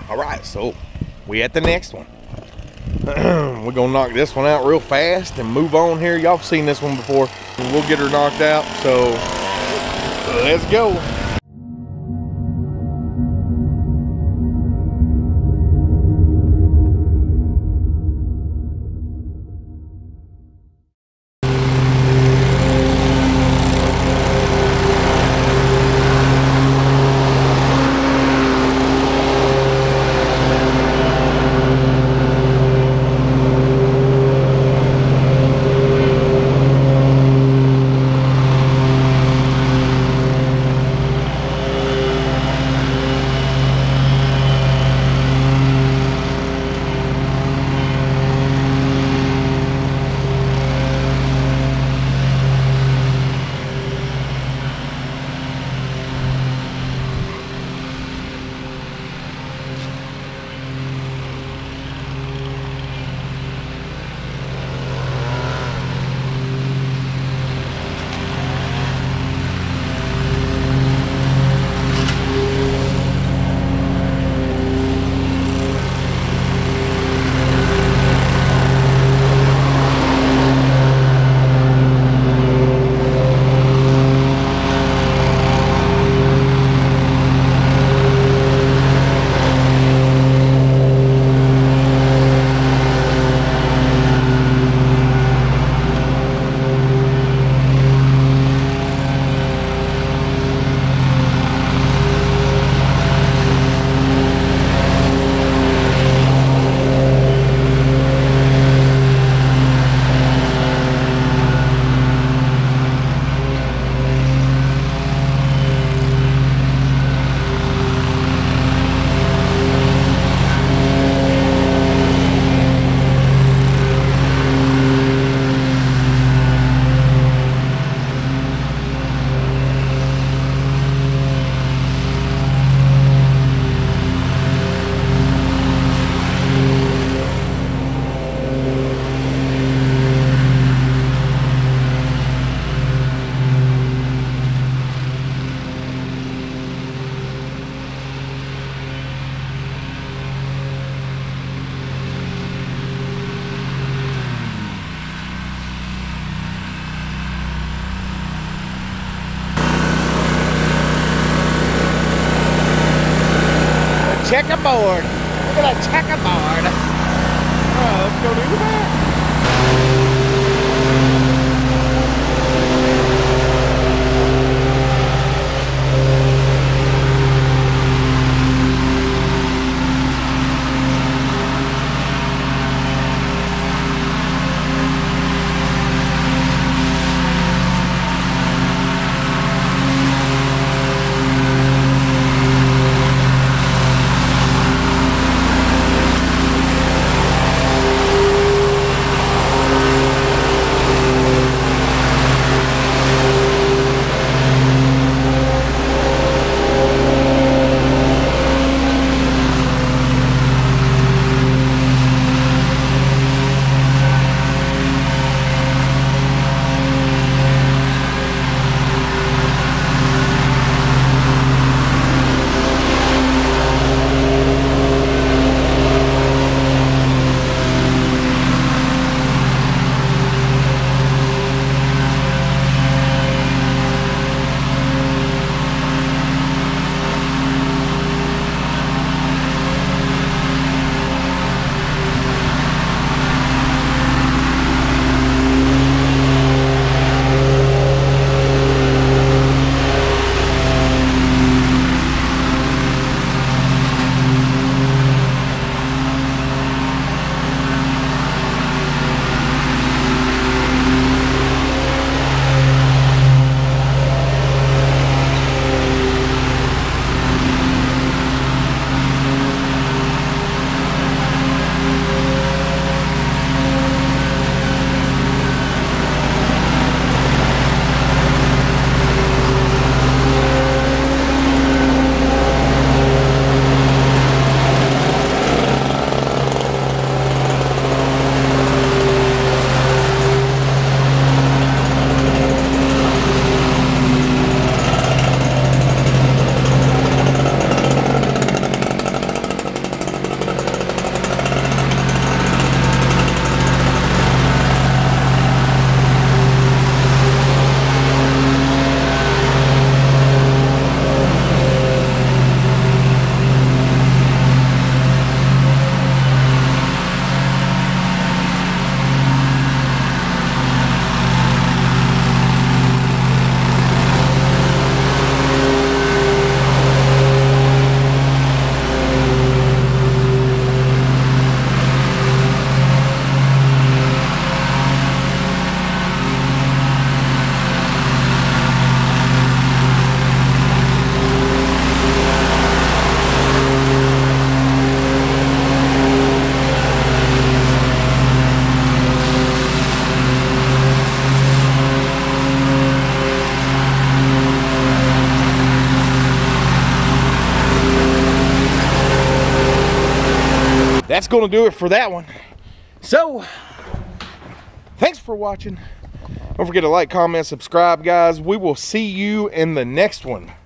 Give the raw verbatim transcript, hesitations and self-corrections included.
All right, so we at the next one. We're gonna knock this one out real fast and move on here. Y'all have seen this one before. We'll get her knocked out, so let's go. Checkerboard. Look at that checkerboard. Oh, let's go do that. that's gonna do it for that one. So, thanks for watching. Don't forget to like, comment, subscribe, guys. We will see you in the next one.